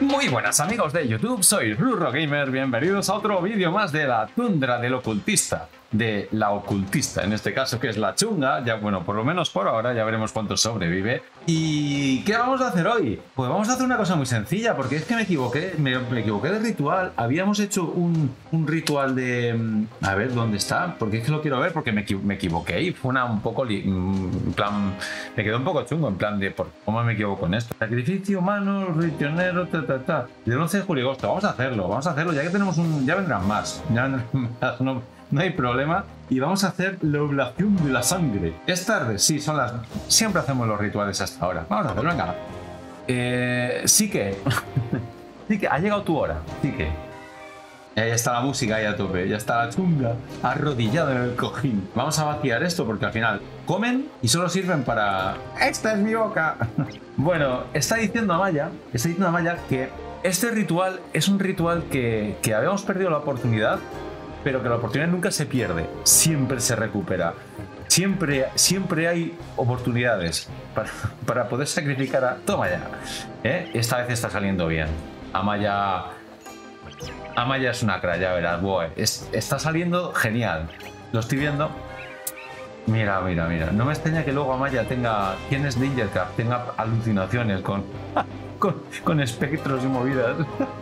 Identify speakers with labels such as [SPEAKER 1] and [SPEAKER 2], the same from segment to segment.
[SPEAKER 1] Muy buenas amigos de YouTube, soy RurroGamer, bienvenidos a otro vídeo más de la tundra del ocultista, de la ocultista en este caso, que es la chunga. Ya bueno, por lo menos por ahora, ya veremos cuánto sobrevive. ¿Y qué vamos a hacer hoy? Pues vamos a hacer una cosa muy sencilla, porque es que me equivoqué de ritual. Habíamos hecho un ritual de... A ver, ¿dónde está? Porque es que lo quiero ver, porque me equivoqué y fue un poco... En plan, me quedó un poco chungo, en plan de... ¿Cómo me equivoco en esto? Sacrificio humano, ritionero, del 11 de julio y agosto. Vamos a hacerlo, ya que tenemos un... Ya vendrán más, no hay problema. Y vamos a hacer la oblación de la sangre. Es tarde, sí, son las... Siempre hacemos los rituales hasta ahora. Vamos a hacerlo, venga. Sí que... sí que ha llegado tu hora, sí que... Ya está la música ahí a tope, ya está la chunga arrodillada en el cojín. Vamos a vaciar esto porque al final comen y solo sirven para... ¡Esta es mi boca! Bueno, está diciendo Amaya que este ritual es un ritual que habíamos perdido la oportunidad, pero que la oportunidad nunca se pierde, siempre se recupera. Siempre hay oportunidades para poder sacrificar a... Toma ya. Esta vez está saliendo bien. Amaya es una crack, ya verás. Está saliendo genial. Lo estoy viendo. Mira. No me extraña que luego Amaya tenga... ¿Quién es Dangercraft? Tenga alucinaciones con espectros y movidas.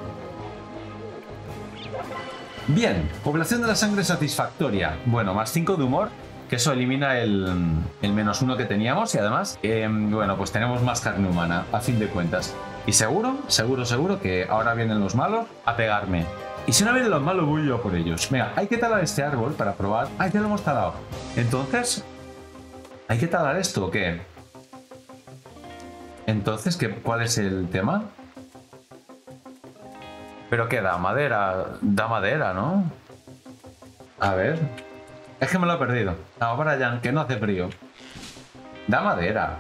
[SPEAKER 1] Bien, población de la sangre satisfactoria. Bueno, más 5 de humor, que eso elimina el -1 que teníamos. Y además, bueno, pues tenemos más carne humana, a fin de cuentas. Y seguro que ahora vienen los malos a pegarme. Y si no vienen los malos, voy yo por ellos. Venga, hay que talar este árbol para probar. Ah, ya lo hemos talado. Entonces, ¿hay que talar esto o qué? Entonces, ¿cuál es el tema? ¿Pero qué da? Madera. Da madera, ¿no? A ver. Es que me lo he perdido. Ahora ya, que no hace frío. Da madera.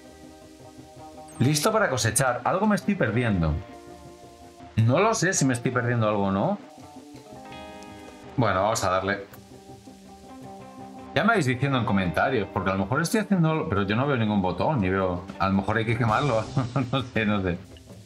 [SPEAKER 1] Listo para cosechar. Algo me estoy perdiendo. No lo sé si me estoy perdiendo algo o no. Bueno, vamos a darle. Ya me vais diciendo en comentarios, porque a lo mejor estoy haciendo... Pero yo no veo ningún botón, ni veo... A lo mejor hay que quemarlo. No sé.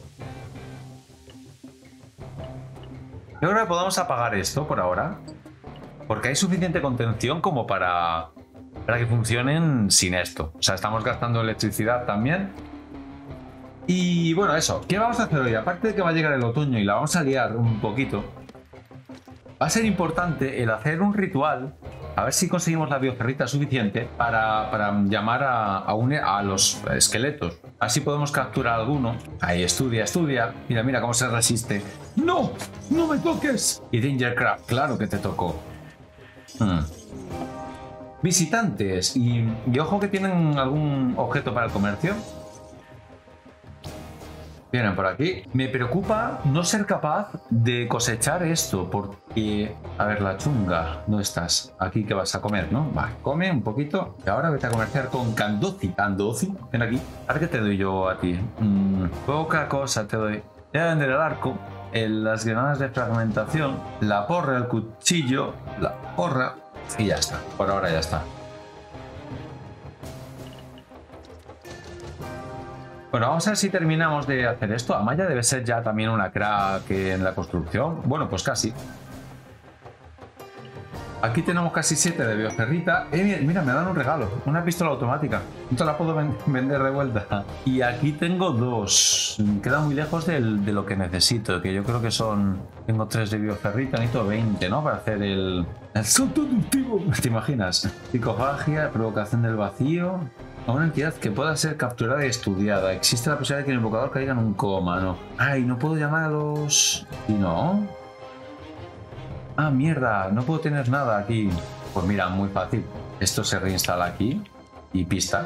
[SPEAKER 1] Yo creo que podemos apagar esto por ahora. Porque hay suficiente contención como para que funcionen sin esto. O sea, estamos gastando electricidad también. Y bueno, eso. ¿Qué vamos a hacer hoy? Aparte de que va a llegar el otoño y la vamos a liar un poquito, va a ser importante el hacer un ritual. A ver si conseguimos la bioferrita suficiente para llamar a los esqueletos. Así podemos capturar alguno. Ahí, estudia. Mira cómo se resiste. ¡No! ¡No me toques! Y Dangercraft, claro que te tocó. Visitantes. Y ojo que tienen algún objeto para el comercio. Vienen por aquí. Me preocupa no ser capaz de cosechar esto, porque... A ver, la chunga, ¿dónde estás? Aquí que vas a comer, ¿no? Vale, come un poquito. Y ahora vete a comerciar con Candozi. Candozi, ven aquí. Ahora, ¿qué te doy yo a ti? Poca cosa te doy. Voy a vender el arco, las granadas de fragmentación, la porra, el cuchillo, la porra... Y ya está. Por ahora ya está. Bueno, vamos a ver si terminamos de hacer esto. Amaya debe ser ya también una crack en la construcción. Bueno, pues casi. Aquí tenemos casi 7 de bioferrita. Mira, me dan un regalo. Una pistola automática. Esto la puedo vender de vuelta. Y aquí tengo 2. Queda muy lejos de lo que necesito. Que yo creo que son... Tengo 3 de bioferrita. Necesito 20, ¿no? Para hacer el salto deductivo. ¿Te imaginas? Psicofagia, provocación del vacío... A una entidad que pueda ser capturada y estudiada. Existe la posibilidad de que el invocador caiga en un coma, ¿no? Ay, no puedo llamar a los... ¿Y no? Ah, mierda, no puedo tener nada aquí. Pues mira, muy fácil. Esto se reinstala aquí. Y pista.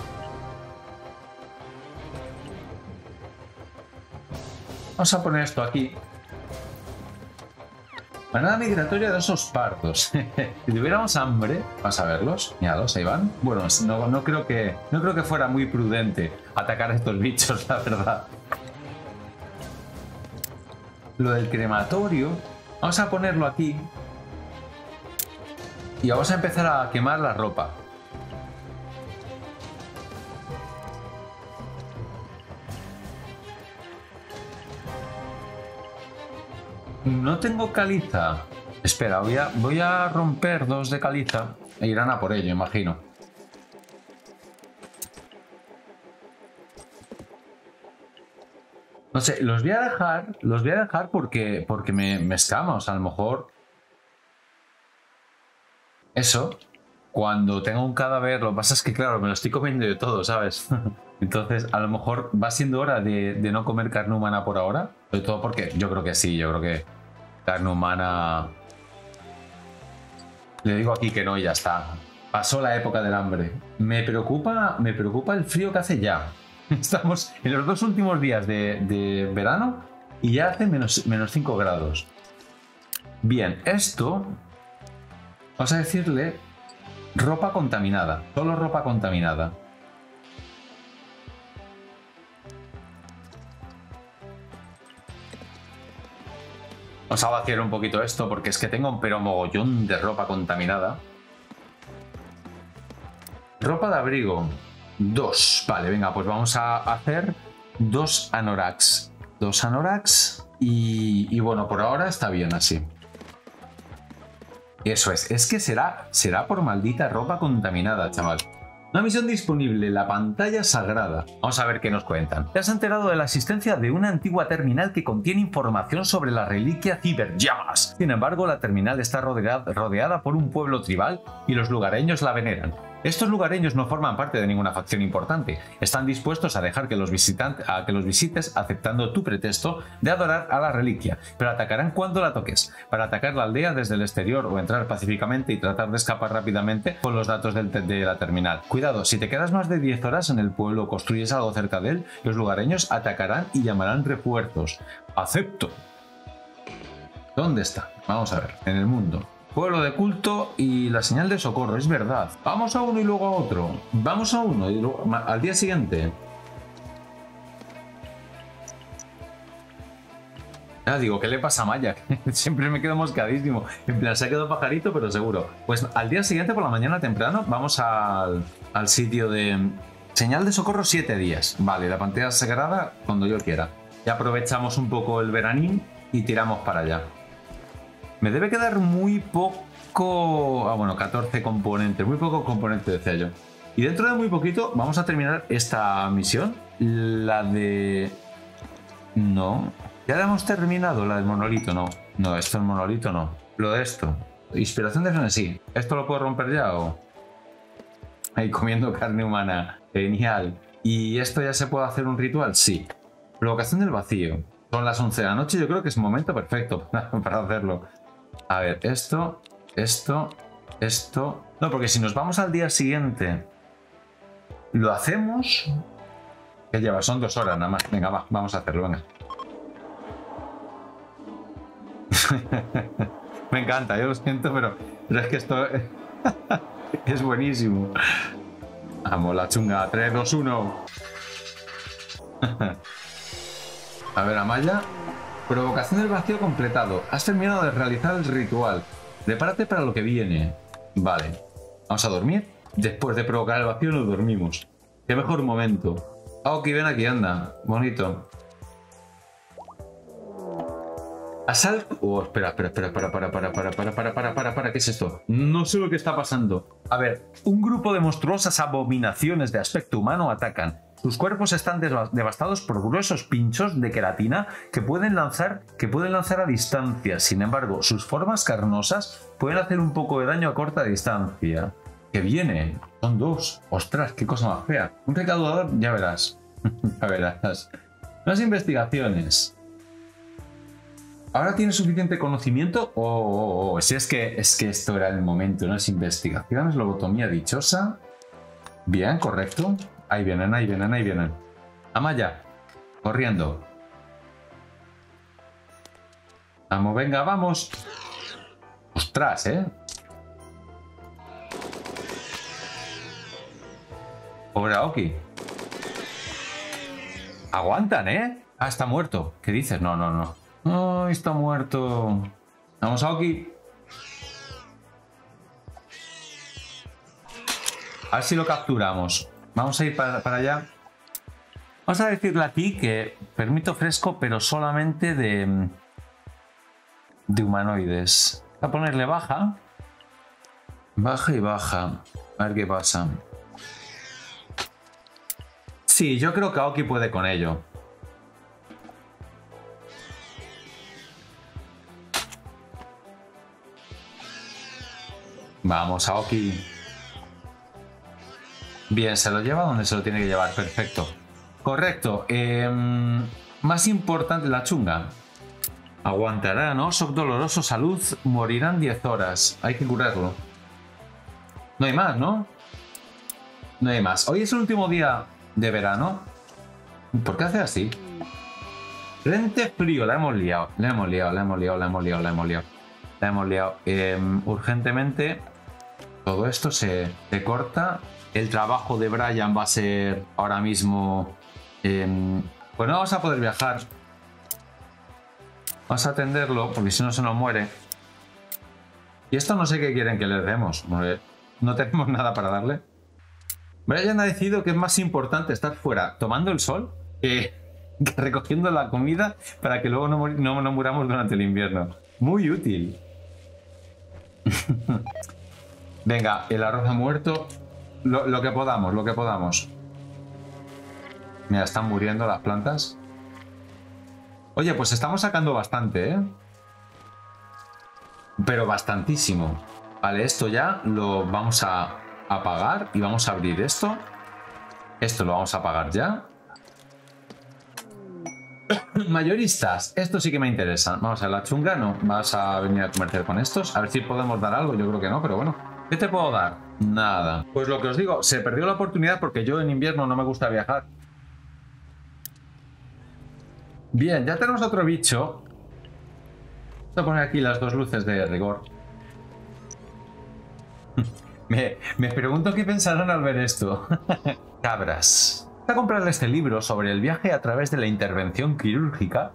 [SPEAKER 1] Vamos a poner esto aquí. Manada migratoria de osos pardos. Si tuviéramos hambre, vas a verlos. Míralos, ahí van. Bueno, no creo que fuera muy prudente atacar a estos bichos, la verdad. Lo del crematorio, vamos a ponerlo aquí. Y vamos a empezar a quemar la ropa. No tengo caliza. Espera, voy a romper 2 de caliza e irán a por ello, imagino. No sé, los voy a dejar porque me escama, o sea, a lo mejor... Eso, cuando tenga un cadáver, lo que pasa es que, claro, me lo estoy comiendo de todo, ¿sabes? Entonces, a lo mejor va siendo hora de no comer carne humana por ahora. Sobre todo porque yo creo que sí, yo creo que carne humana... Le digo aquí que no y ya está. Pasó la época del hambre. Me preocupa el frío que hace ya. Estamos en los 2 últimos días de verano y ya hace menos 5 grados. Bien, esto... Vamos a decirle ropa contaminada. Solo ropa contaminada. Vamos a vaciar un poquito esto porque es que tengo un pero mogollón de ropa contaminada. Ropa de abrigo. 2. Vale, venga, pues vamos a hacer 2 anoraks. 2 anoraks y bueno, por ahora está bien así. Eso es que será por maldita ropa contaminada, chaval. Una misión disponible, la pantalla sagrada. Vamos a ver qué nos cuentan. Te has enterado de la existencia de una antigua terminal que contiene información sobre la reliquia Ciberllamas. Sin embargo, la terminal está rodeada por un pueblo tribal y los lugareños la veneran. Estos lugareños no forman parte de ninguna facción importante. Están dispuestos a dejar que los visites aceptando tu pretexto de adorar a la reliquia, pero atacarán cuando la toques. Para atacar la aldea desde el exterior o entrar pacíficamente y tratar de escapar rápidamente con los datos de la terminal. Cuidado, si te quedas más de 10 horas en el pueblo o construyes algo cerca de él, los lugareños atacarán y llamarán refuerzos. Acepto. ¿Dónde está? Vamos a ver, en el mundo. Pueblo de culto y la señal de socorro, es verdad. Vamos a uno y luego a otro. Vamos a uno y luego al día siguiente. Ya digo, ¿qué le pasa a Maya? Siempre me quedo moscadísimo. En plan, se ha quedado pajarito, pero seguro. Pues al día siguiente, por la mañana temprano, vamos al sitio de... Señal de socorro 7 días. Vale, la pantalla sagrada cuando yo quiera. Ya aprovechamos un poco el veranín y tiramos para allá. Me debe quedar muy poco... Ah, bueno, 14 componentes. Muy poco componente, decía yo. Y dentro de muy poquito vamos a terminar esta misión. La de... No. Ya la hemos terminado, la del monolito, no. No, esto el monolito no. Lo de esto. Inspiración de frenesí. ¿Esto lo puedo romper ya o...? Ahí comiendo carne humana. Genial. ¿Y esto ya se puede hacer un ritual? Sí. Provocación del vacío. Son las 11 de la noche, yo creo que es un momento perfecto para hacerlo. A ver, esto... No, porque si nos vamos al día siguiente, lo hacemos... ¿Qué lleva? Son 2 horas nada más. Venga, va, vamos a hacerlo, venga. Me encanta, yo lo siento, pero es que esto es buenísimo. Vamos, la chunga. 3, 2, 1. A ver, Amaya. Provocación del vacío completado. Has terminado de realizar el ritual. Prepárate para lo que viene. Vale. Vamos a dormir. Después de provocar el vacío nos dormimos. Qué mejor momento. Aoki, ven aquí, anda. Bonito. Asalto... Oh, espera. ¿Qué es esto? No sé lo que está pasando. A ver, un grupo de monstruosas abominaciones de aspecto humano atacan. Sus cuerpos están devastados por gruesos pinchos de queratina que pueden lanzar a distancia. Sin embargo, sus formas carnosas pueden hacer un poco de daño a corta distancia. ¿Qué viene? Son 2. Ostras, qué cosa más fea. Un recaudador, ya verás. Ya verás. Unas investigaciones. ¿Ahora tienes suficiente conocimiento? Si es que esto era el momento. Unas investigaciones, lobotomía dichosa. Bien, correcto. Ahí vienen. Amaya, corriendo. Vamos, venga, vamos. Ostras, Pobre Aoki. Aguantan, Ah, está muerto. ¿Qué dices? No. No, está muerto. Vamos, Aoki. A ver si lo capturamos. Vamos a ir para allá. Vamos a decirle aquí que permito fresco, pero solamente de de humanoides. A ponerle baja. Baja y baja. A ver qué pasa. Sí, yo creo que Aoki puede con ello. Vamos, Aoki. Bien, se lo lleva donde se lo tiene que llevar. Perfecto. Correcto. Más importante, la chunga. Aguantará, ¿no? Shock doloroso, salud. Morirán 10 horas. Hay que curarlo. No hay más, ¿no? No hay más. Hoy es el último día de verano. ¿Por qué hace así? Frente frío. La hemos liado. La hemos liado, la hemos liado, la hemos liado, la hemos liado. La hemos liado. Urgentemente, todo esto se corta. El trabajo de Brian va a ser ahora mismo... pues no vamos a poder viajar. Vamos a atenderlo porque si no se nos muere. Y esto no sé qué quieren que le demos. No tenemos nada para darle. Brian ha decidido que es más importante estar fuera tomando el sol que recogiendo la comida para que luego no muramos durante el invierno. Muy útil. Venga, el arroz ha muerto. Lo que podamos, lo que podamos. Mira, están muriendo las plantas. Oye, pues estamos sacando bastante, ¿eh? Pero bastantísimo. Vale, esto ya lo vamos a apagar y vamos a abrir esto. Esto lo vamos a apagar ya. Mayoristas, esto sí que me interesa. Vamos a la chunga, no. Vas a venir a comerciar con estos. A ver si podemos dar algo, yo creo que no, pero bueno. ¿Qué te puedo dar? Nada. Pues lo que os digo, se perdió la oportunidad porque yo en invierno no me gusta viajar. Bien, ya tenemos otro bicho. Voy a poner aquí las dos luces de rigor. me pregunto qué pensarán al ver esto. Cabras. Voy a comprarle este libro sobre el viaje a través de la intervención quirúrgica.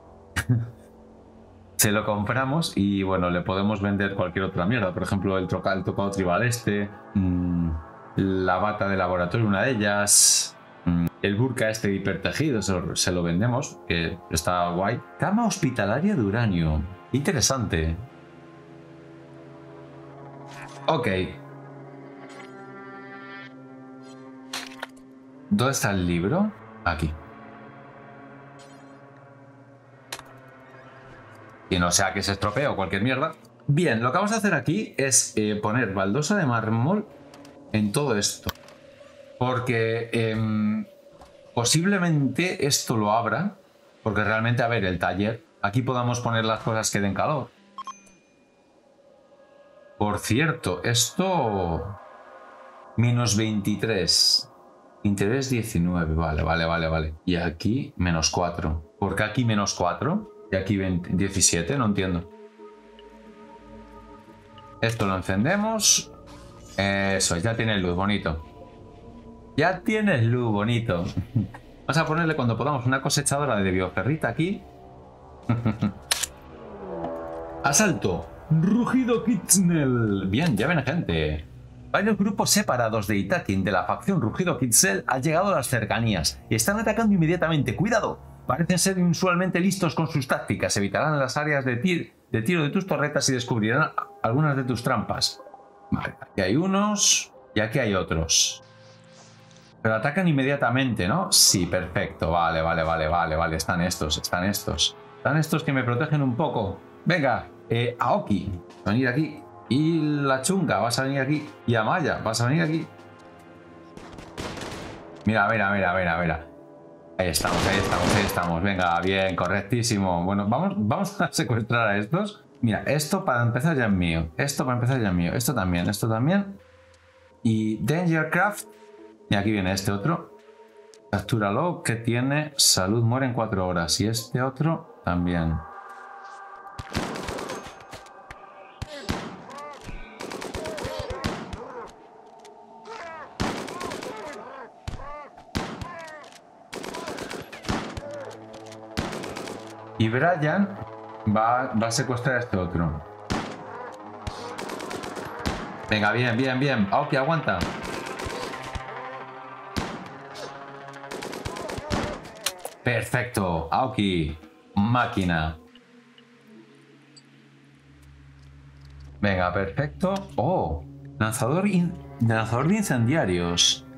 [SPEAKER 1] Se lo compramos y bueno, le podemos vender cualquier otra mierda. Por ejemplo, el tocado tribal este. La bata de laboratorio, una de ellas. El burka este hipertejido, se lo vendemos, que está guay. Cama hospitalaria de uranio. Interesante. Ok. ¿Dónde está el libro? Aquí. Y no sea que se estropee o cualquier mierda. Bien, lo que vamos a hacer aquí es poner baldosa de mármol en todo esto. Porque posiblemente esto lo abra. Porque realmente, a ver, el taller. Aquí podamos poner las cosas que den calor. Por cierto, esto... Menos 23. Interés 19. Vale. Y aquí menos 4. ¿Por qué aquí menos 4? Y aquí 17, no entiendo. Esto lo encendemos. Eso, ya tiene luz, bonito. Ya tienes luz, bonito. Vamos a ponerle cuando podamos una cosechadora de bioferrita aquí. Asalto. Rugido Kitznel. Bien, ya ven gente. Varios grupos separados de Itakin de la facción Rugido Kitzel han llegado a las cercanías y están atacando inmediatamente. ¡Cuidado! Parecen ser inusualmente listos con sus tácticas. Evitarán las áreas de tiro de tus torretas y descubrirán algunas de tus trampas. Vale, aquí hay unos y aquí hay otros. Pero atacan inmediatamente, ¿no? Sí, perfecto. Vale. Están estos. Están estos que me protegen un poco. Venga, Aoki, va a venir aquí. Y la chunga, vas a venir aquí. Y Amaya, vas a venir aquí. Mira. Ahí estamos. Venga, bien, correctísimo. Bueno, vamos a secuestrar a estos. Mira, esto para empezar ya es mío. Esto también. Y Dangercraft. Y aquí viene este otro. Captúralo, que tiene salud, muere en 4 horas. Y este otro también. Y Brian va a secuestrar a este otro. Venga, bien. Aoki, aguanta. Perfecto, Aoki. Máquina. Venga, perfecto. Oh, lanzador de incendiarios.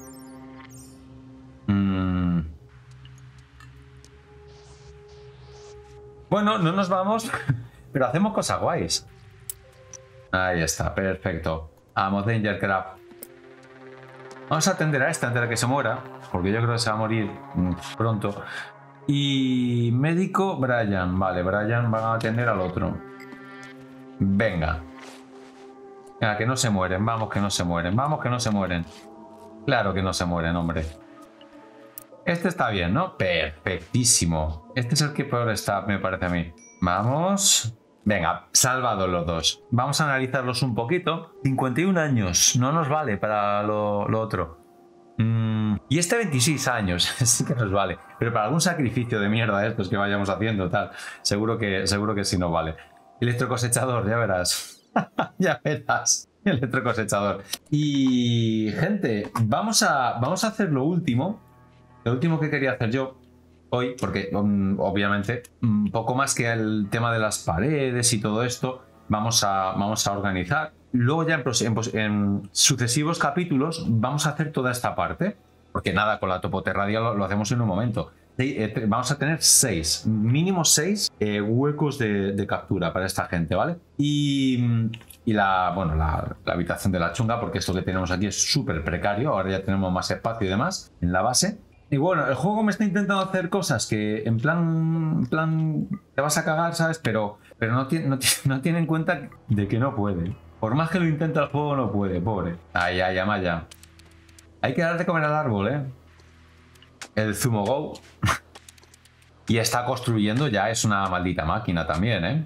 [SPEAKER 1] Bueno, no nos vamos, pero hacemos cosas guays. Ahí está, perfecto. Vamos, Danger Crab. Vamos a atender a este antes de que se muera, porque yo creo que se va a morir pronto. Y médico, Brian. Vale, Brian va a atender al otro. Venga. Venga, que no se mueren. Vamos, que no se mueren. Vamos, que no se mueren. Claro que no se mueren, hombre. Este está bien, ¿no? Perfectísimo. Este es el que peor está, me parece a mí. Vamos. Venga, salvados los dos. Vamos a analizarlos un poquito. 51 años. No nos vale para lo otro. Y este 26 años. Sí que nos vale. Pero para algún sacrificio de mierda estos que vayamos haciendo, tal. Seguro que sí nos vale. Electrocosechador, ya verás. Ya verás. Electrocosechador. Y, gente, vamos a hacer lo último. Lo último que quería hacer yo hoy, porque obviamente poco más que el tema de las paredes y todo esto, vamos a organizar. Luego ya en sucesivos capítulos vamos a hacer toda esta parte, porque nada, con la topoterradia lo hacemos en un momento. Vamos a tener mínimo 6 huecos de captura para esta gente, ¿vale? Y la habitación de la chunga, porque esto que tenemos aquí es súper precario. Ahora ya tenemos más espacio y demás en la base. Y bueno, el juego me está intentando hacer cosas que en plan te vas a cagar, ¿sabes? Pero no tiene en cuenta de que no puede. Por más que lo intenta el juego, no puede, pobre. Ay, Amaya. Hay que dar de comer al árbol, ¿eh? El Zumo Go. Y está construyendo, ya es una maldita máquina también, ¿eh?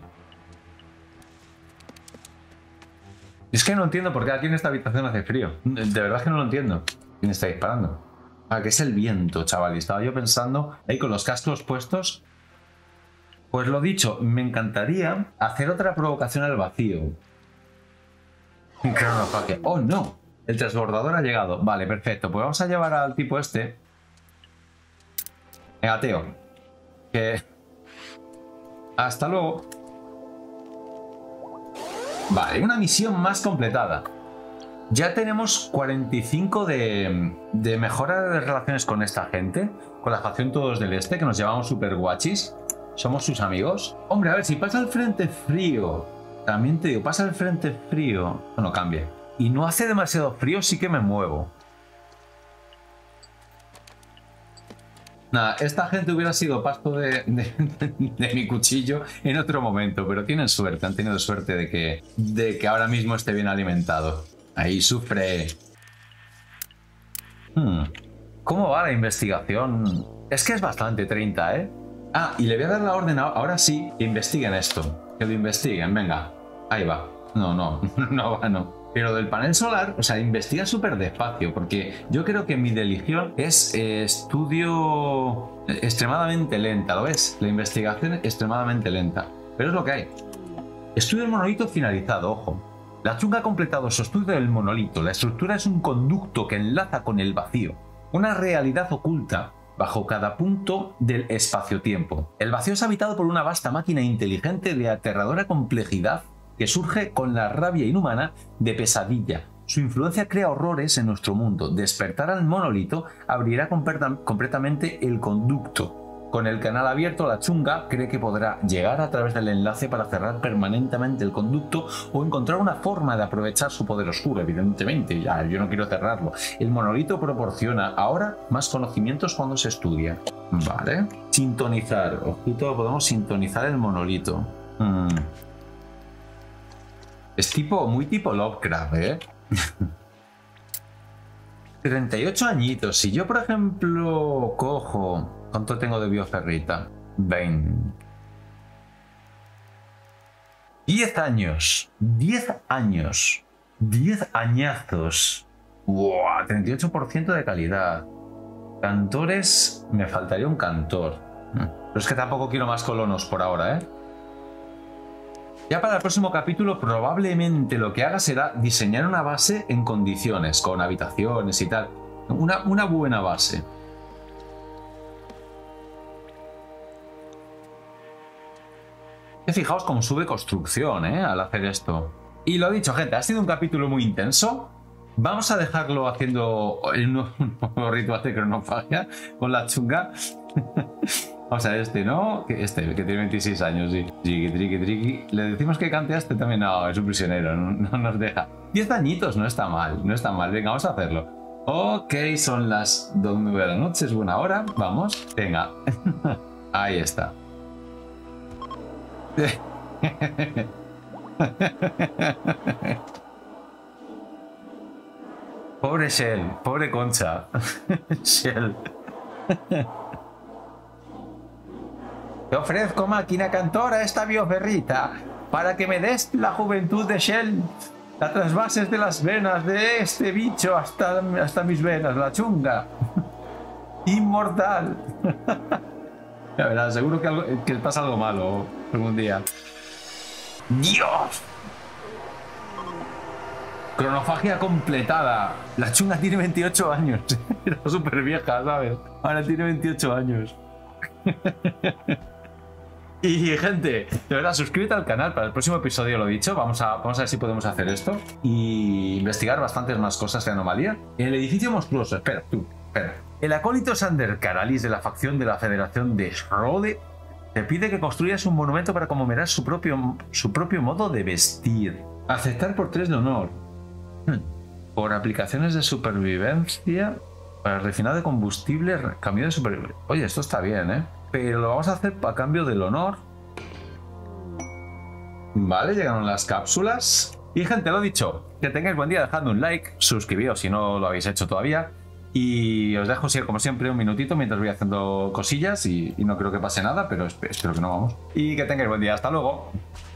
[SPEAKER 1] Es que no entiendo por qué aquí en esta habitación hace frío. De verdad es que no lo entiendo. ¿Quién está disparando? Ah, que es el viento, chaval. Y estaba yo pensando, ahí con los cascos puestos. Pues lo dicho, me encantaría hacer otra provocación al vacío. Oh, no. El transbordador ha llegado. Vale, perfecto. Pues vamos a llevar al tipo este. Venga, Teo. Que... Hasta luego. Vale, una misión más completada. Ya tenemos 45 de mejora de relaciones con esta gente. Con la facción Todos del Este, que nos llevamos super guachis. Somos sus amigos. Hombre, a ver, si pasa el frente frío. También te digo, pasa el frente frío. Bueno, cambie. Y no hace demasiado frío, sí que me muevo. Nada, esta gente hubiera sido pasto de mi cuchillo en otro momento. Pero tienen suerte, han tenido suerte de que ahora mismo esté bien alimentado. Ahí sufre. ¿Cómo va la investigación? Es que es bastante 30, ¿eh? Ah, y le voy a dar la orden ahora sí que investiguen esto. Que lo investiguen, venga. Ahí va. No va, no. Pero del panel solar, o sea, investiga súper despacio, porque yo creo que mi religión es estudio extremadamente lenta, ¿lo ves? La investigación es extremadamente lenta. Pero es lo que hay. Estudio del monolito finalizado, ojo. La chunga ha completado su estudio del monolito. La estructura es un conducto que enlaza con el vacío, una realidad oculta bajo cada punto del espacio-tiempo. El vacío es habitado por una vasta máquina inteligente de aterradora complejidad que surge con la rabia inhumana de Pesadilla. Su influencia crea horrores en nuestro mundo. Despertar al monolito abrirá completamente el conducto. Con el canal abierto, la chunga cree que podrá llegar a través del enlace para cerrar permanentemente el conducto o encontrar una forma de aprovechar su poder oscuro, evidentemente. Ya, yo no quiero cerrarlo. El monolito proporciona ahora más conocimientos cuando se estudia. Vale. Sintonizar. Ojito, podemos sintonizar el monolito. Es muy tipo Lovecraft, ¿eh? 38 añitos. Si yo, por ejemplo, cojo... ¿Cuánto tengo de bioferrita? 20. 10 años. 10 años. 10 añazos. ¡Wow! 38% de calidad. Cantores... Me faltaría un cantor. Pero es que tampoco quiero más colonos por ahora, ¿eh? Ya para el próximo capítulo probablemente lo que haga será diseñar una base en condiciones, con habitaciones y tal. Una buena base. Fijaos cómo sube construcción, al hacer esto. Y lo dicho, gente, ha sido un capítulo muy intenso. Vamos a dejarlo haciendo un nuevo ritual de cronofagia con la chunga. O sea, ¿no? Que tiene 26 años, sí. Triqui. Le decimos que cante a este también. No, es un prisionero, no nos deja. 10 añitos, no está mal. Venga, vamos a hacerlo. Ok, son las 9 de la noche, es buena hora. Vamos, venga. Ahí está. Pobre Shell, pobre Concha. Shell. Te ofrezco, máquina cantora, esta bioferrita para que me des la juventud de Shell, la trasvases de las venas de este bicho hasta mis venas, la chunga. Inmortal. Ya verás, seguro que pasa algo malo algún día. ¡Dios! Cronofagia completada. La chunga tiene 28 años. Era súper vieja, ¿sabes? Ahora tiene 28 años. Y gente, de verdad, suscríbete al canal para el próximo episodio, lo dicho. Vamos a ver si podemos hacer esto y investigar bastantes más cosas de anomalía. El edificio monstruoso, espera. El acólito Sander Karalis de la facción de la Federación de Shrode te pide que construyas un monumento para conmemorar su propio modo de vestir. Aceptar por 3 de honor. Por aplicaciones de supervivencia, para refinado de combustible, cambio de supervivencia. Oye, esto está bien, ¿eh? Pero lo vamos a hacer a cambio del honor. Vale, llegaron las cápsulas. Y gente, lo dicho, que tengáis buen día, dejadme un like, suscribíos si no lo habéis hecho todavía. Y os dejo, como siempre, un minutito mientras voy haciendo cosillas y no creo que pase nada, pero espero que no, vamos. Y que tengáis buen día, hasta luego.